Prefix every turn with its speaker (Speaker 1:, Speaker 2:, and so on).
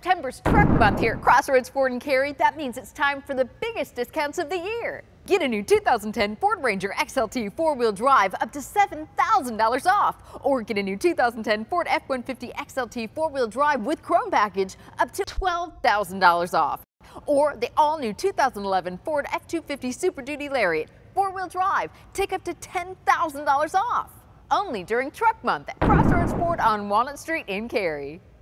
Speaker 1: September's Truck Month here at Crossroads Ford in Cary. That means it's time for the biggest discounts of the year. Get a new 2010 Ford Ranger XLT four-wheel drive up to $7,000 off. Or get a new 2010 Ford F-150 XLT four-wheel drive with Chrome package up to $12,000 off. Or the all-new 2011 Ford F-250 Super Duty Lariat four-wheel drive. Take up to $10,000 off. Only during Truck Month at Crossroads Ford on Walnut Street in Cary.